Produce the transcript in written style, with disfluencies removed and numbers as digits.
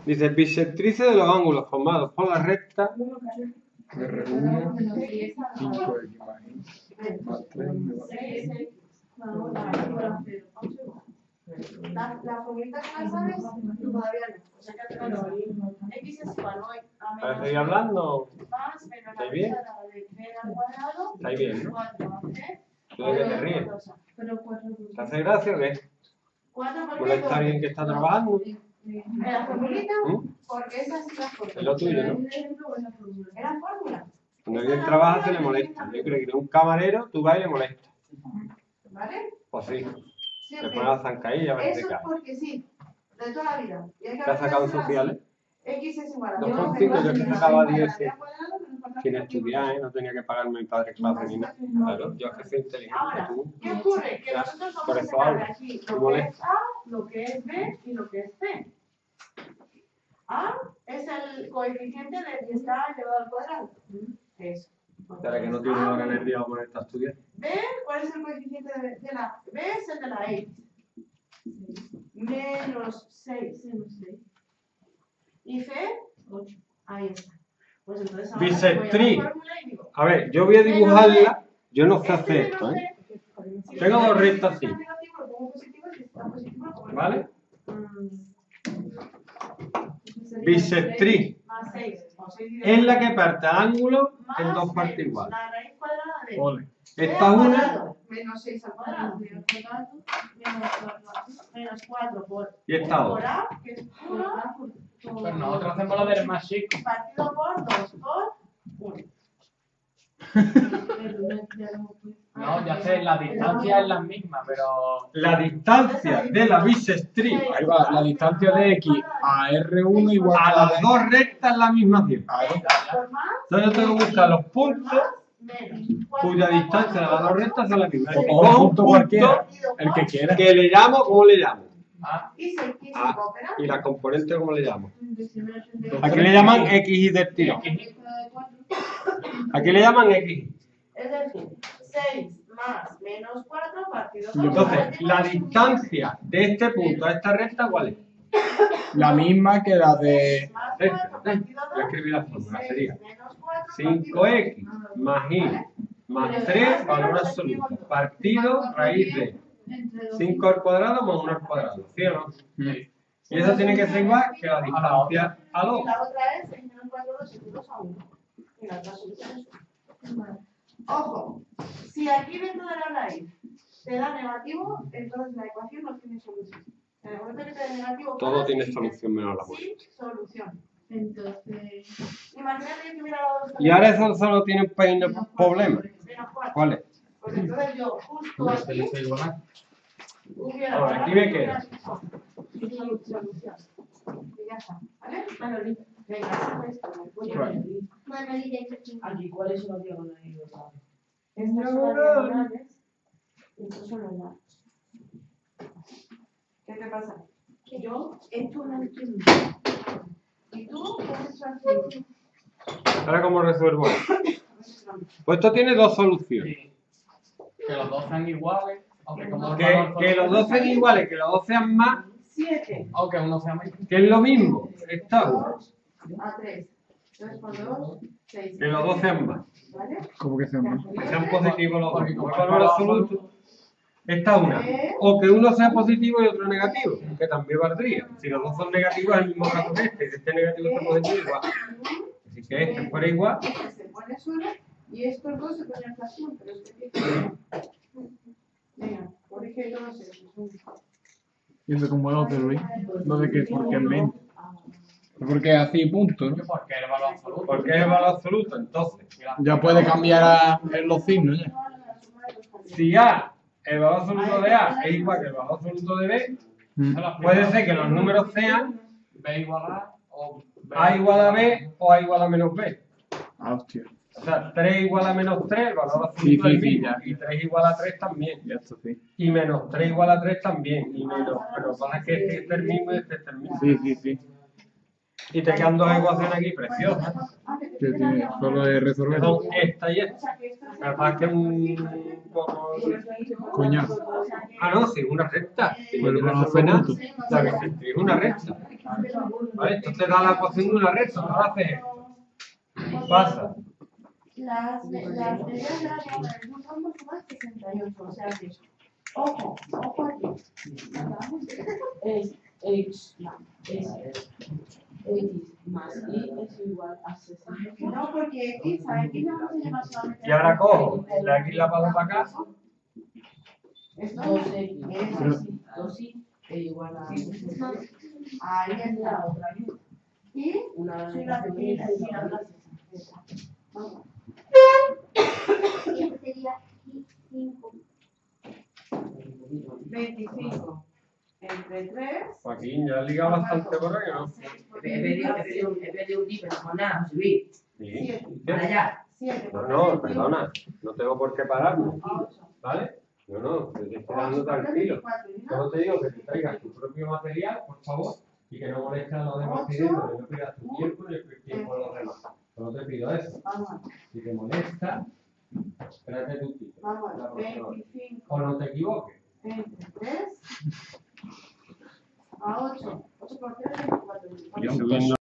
Dice bisectrices de los ángulos formados por la recta R1, 5x más 3 La formulita que la sabes, todavía no. O sea que x es igual a ¿Para seguir hablando? más menos la ¿Estáis bien? cuadrada de b al cuadrado. ¿Estáis bien, no? 4ac. ¿Tú de qué te ríes? Pero 4 ¿Te hace gracia o qué? 4 por ¿Molesta a alguien que está trabajando? ¿En la formulita? ¿Mm? Porque esa sí la fórmula. Es lo tuyo, ¿no? ¿Era fórmula? Cuando alguien trabaja se le molesta. Yo creo que un camarero, tú vas y le molesta. ¿Vale? Pues sí. Sí, Le ok. pones la zancadilla y a ver si Eso es cae. porque sí, de toda la vida. Y hay que ¿Te has sacado en aprenderlo sociales? así. X es igual a 2,5, yo que sacaba 10 al cuadrado menos 4 sin estudiar, ¿eh? No tenía que pagarme mi padre clase ni nada. Claro, yo es que soy inteligente, Ahora, tú. ¿qué ocurre? Que Ya, nosotros por vamos a eso sacar de hablo. aquí Me lo que es molesta. A, lo que es B y lo que es C. A es el coeficiente de 10 elevado al cuadrado. Eso. Espera que no tiene hora en el día para ponerte a estudiar. B, ¿cuál es el coeficiente de la B? Es el de la X. Menos 6. ¿Y C? 8. Ahí está. Pues entonces ahora Bisectriz. voy a la fórmula y digo, A ver, yo voy a dibujarla. Yo no sé hacer este esto, menos ¿eh? C, si Tengo lo dos pongo rectas así. negativo, lo pongo positivo, si está positivo, lo pongo ¿Vale? negativo. Bisectriz Más 6. es la que parte ángulo en dos partes iguales. La raíz cuadrada de Ole. Esta una, cuadrado, menos 6 al cuadrado. Menos 4 por y esta por otra. A, que es 1. Pues nosotros hacemos la del más chico. Partido por 2 por 1. No, ya sé, la distancia es la misma, pero La distancia de la bisectriz Ahí va, la distancia de X a R1 igual a a la las dos rectas es la misma cierta. Por más, Entonces yo tengo que buscar los puntos menos. cuya distancia de las dos rectas es la misma. O Cojo un punto cualquiera, el que quiera. que le llamo, ¿cómo le llamo? Y se Ah, coopera. y la componente, ¿cómo le llamo? Aquí le llaman X del tirón. Aquí le llaman X. Es decir, 6 más menos 4 partido por Entonces, la distancia de este punto a esta recta, ¿cuál es? La misma que la de... más Esta. 4 partido Voy a escribir la fórmula, 6 sería menos 4 5x más y más 3 valor absoluto partido raíz de 5 al cuadrado más 1 al cuadrado, ¿sí o no? Y eso tiene que ser igual que la distancia al Y otro. la otra es 6 menos 4 2 a 1. Y la otra solución es 1. Ojo, si aquí dentro de la raíz te da negativo, entonces la ecuación no tiene solución. En el momento que te da negativo, Todo tiene solución menos la sin muerte. solución. Entonces, imagínate que hubiera dado Y ahora eso solo tiene un pequeño problema. menos 4. ¿Cuál es? Pues entonces yo justo aquí hubiera Ahora, aquí me queda. sin solución. Y ya está, ¿vale? Venga, eso es esto. Aquí, ¿cuáles son las diagonales? Estas son las diagonales y estos son los lados. ¿Qué te pasa? Que yo esto no entiendo. ¿Y tú? ¿Qué has hecho aquí? Ahora, ¿cómo resuelvo? Pues esto tiene dos soluciones. que los dos sean iguales, aunque como Que los dos sean iguales, que los dos sean más, 7 aunque uno sea menos. que es lo mismo. Esta una. a 3. 2 por 2, 6. Que los dos sean más. ¿Vale? ¿Cómo que se llama? Que sean positivos los dos. Porque Como como es valor absoluto. Esta una. O que uno sea positivo y otro negativo, que también valdría. Si los dos son negativos, es el mismo caso que este. Si este negativo está positivo, igual. Así que este fuera igual. Este se pone solo y estos dos se ponen fracción, pero es que... Venga, corrige todos estos. Y eso como el otro, Luis. No de que porque es menos. Porque es así, punto, ¿no? Porque el valor absoluto. Porque es el valor absoluto, entonces. Ya puede cambiar en los signos, ya. Si A, el valor absoluto de A es igual que el valor absoluto de B, puede ser que los números sean B igual a o B A igual a B o A igual a menos B. Ah, hostia. O sea, 3 igual a menos 3, el valor absoluto Sí, es el sí, mismo. ya. Y 3 igual a 3 también. Ya esto sí. Y menos 3 igual a 3 también. Y menos, pero pasa que este es el mismo y este es el mismo. Sí, sí, sí. Y te quedan dos ecuaciones aquí preciosas. Que tiene solo de Que resolver. son esta y esta. Me parece que es un poco... Coñazo. Ah, no, sí, una recta. Y no Bueno, tiene vamos a resolver nada. hacer La que se escribe es una recta. ¿Vale? Esto te da la ecuación de una recta. Ahora haces esto. Pasa. Las medidas de la diagonal de un ramo suman 68, o sea que, ojo aquí. Es X más Y es igual a 60. No, porque X, a X le vamos a llamar solamente. Y ahora cojo. De aquí la paso para acá. Esto 2X es más así. 2Y es igual a Ahí está. Y una soy la pequeña y la otra. Vamos. Y este sería 5. 25 entre 3. Joaquín, ya liga bastante por aquí, ¿no? En vez de un I, pero con nada, subir. Sí. Para allá. 7. No, perdona. No tengo por qué pararme. 8. ¿Vale? No, te estoy quedando tranquilo. Solo te digo que te traigas tu propio material, por favor, y que no molestes a los demás pidiendo que no pierdas tu tiempo ni el tiempo de los demás. Solo te pido eso. Si te molesta, espérate tu tiempo. Vamos, 25 O no te equivoques. entre 3 a 8. 8 por 3, 24. Y aunque